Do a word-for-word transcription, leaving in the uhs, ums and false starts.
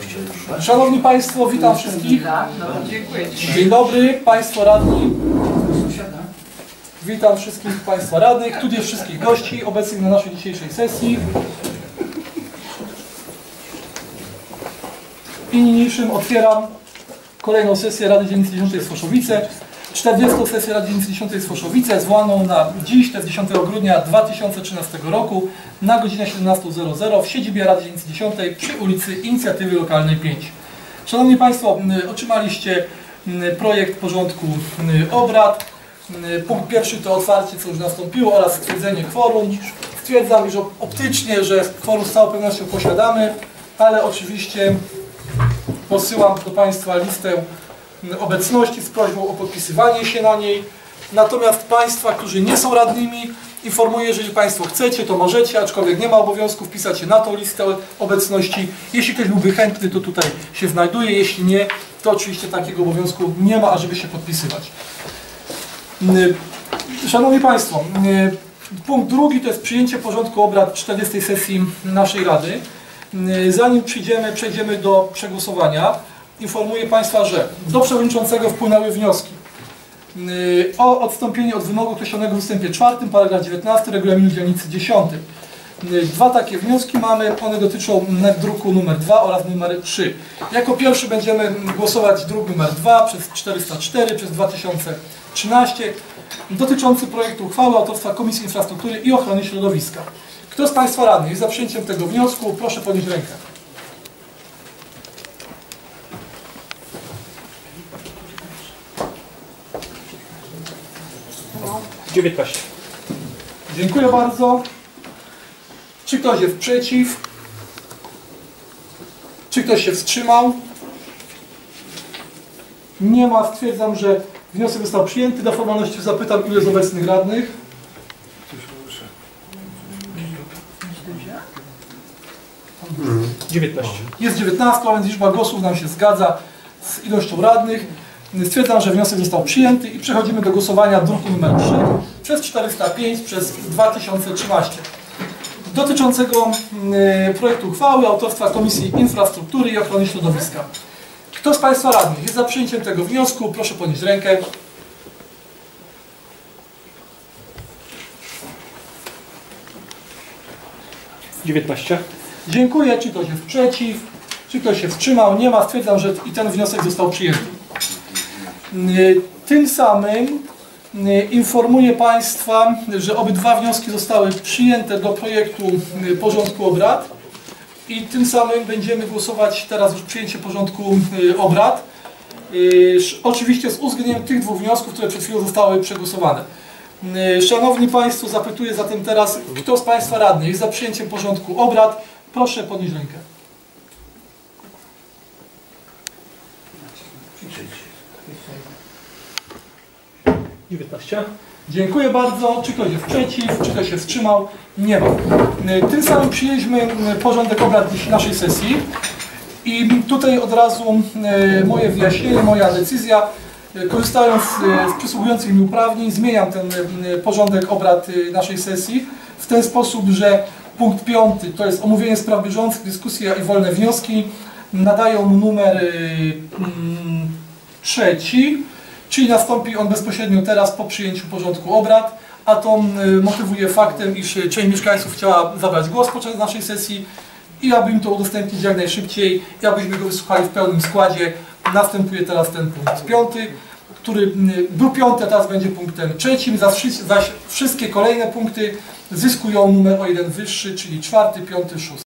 Szanowni Państwo, witam wszystkich. Dzień dobry, Państwo radni. Witam wszystkich Państwa radnych, tudzież wszystkich gości obecnych na naszej dzisiejszej sesji. W dniu niniejszym otwieram kolejną sesję Rady Dzielnicy dziesiątej Sfoszowice. czterdziestą sesję Rady Dzielnicy dziesiątej Sfoszowice, zwaną na dziś, to jest dziesiątego grudnia dwa tysiące trzynastego roku, na godzinę siedemnastą w siedzibie Rady Dzielnicy dziesiątej przy ulicy Inicjatywy Lokalnej pięć. Szanowni Państwo, otrzymaliście projekt porządku obrad. Punkt pierwszy to otwarcie, co już nastąpiło, oraz stwierdzenie kworum. Stwierdzam, że optycznie, że kworum z całą pewnością posiadamy, ale oczywiście posyłam do Państwa listę obecności z prośbą o podpisywanie się na niej. Natomiast Państwa, którzy nie są radnymi, informuję, że jeżeli Państwo chcecie, to możecie, aczkolwiek nie ma obowiązku wpisać się na tą listę obecności. Jeśli ktoś byłby chętny, to tutaj się znajduje, jeśli nie, to oczywiście takiego obowiązku nie ma, ażeby się podpisywać. Szanowni Państwo, punkt drugi to jest przyjęcie porządku obrad czterdziestej sesji naszej Rady. Zanim przyjdziemy, przejdziemy do przegłosowania, informuję Państwa, że do przewodniczącego wpłynęły wnioski o odstąpienie od wymogu określonego w ustępie czwartym, paragraf dziewiętnasty regulaminu dzielnicy dziesiątej. Dwa takie wnioski mamy, one dotyczą druku numer dwa oraz numer trzy. Jako pierwszy będziemy głosować druk numer dwa przez czterysta cztery przez dwa tysiące trzynaście dotyczący projektu uchwały autorstwa Komisji Infrastruktury i Ochrony Środowiska. Kto z Państwa radnych jest za przyjęciem tego wniosku, proszę podnieść rękę. dziewiętnaście. Dziękuję bardzo. Czy ktoś jest przeciw? Czy ktoś się wstrzymał? Nie ma. Stwierdzam, że wniosek został przyjęty. Do formalności zapytam, ile jest obecnych radnych. dziewiętnaście. Jest dziewiętnaście, a więc liczba głosów nam się zgadza z ilością radnych. Stwierdzam, że wniosek został przyjęty i przechodzimy do głosowania druku numer trzy przez czterysta pięć przez dwa tysiące trzynaście dotyczącego projektu uchwały autorstwa Komisji Infrastruktury i Ochrony Środowiska. Kto z Państwa radnych jest za przyjęciem tego wniosku, proszę podnieść rękę. dziewiętnaście. Dziękuję. Czy ktoś jest przeciw? Czy ktoś się wstrzymał? Nie ma. Stwierdzam, że i ten wniosek został przyjęty. Tym samym informuję Państwa, że obydwa wnioski zostały przyjęte do projektu porządku obrad i tym samym będziemy głosować teraz już przyjęcie porządku obrad. Oczywiście z uwzględnieniem tych dwóch wniosków, które przed chwilą zostały przegłosowane. Szanowni Państwo, zapytuję zatem teraz, kto z Państwa radnych jest za przyjęciem porządku obrad? Proszę podnieść rękę. dziewiętnaście. Dziękuję bardzo. Czy ktoś jest przeciw? Czy ktoś się wstrzymał? Nie ma. Tym samym przyjęliśmy porządek obrad naszej sesji i tutaj od razu moje wyjaśnienie, moja decyzja. Korzystając z przysługujących mi uprawnień, zmieniam ten porządek obrad naszej sesji w ten sposób, że punkt piąty to jest omówienie spraw bieżących, dyskusja i wolne wnioski. Nadają mu numer trzeci. Czyli nastąpi on bezpośrednio teraz po przyjęciu porządku obrad, a to motywuje faktem, iż część mieszkańców chciała zabrać głos podczas naszej sesji i aby im to udostępnić jak najszybciej i abyśmy go wysłuchali w pełnym składzie. Następuje teraz ten punkt piąty, który był piąty, a teraz będzie punktem trzecim, zaś wszystkie kolejne punkty zyskują numer o jeden wyższy, czyli czwarty, piąty, szósty.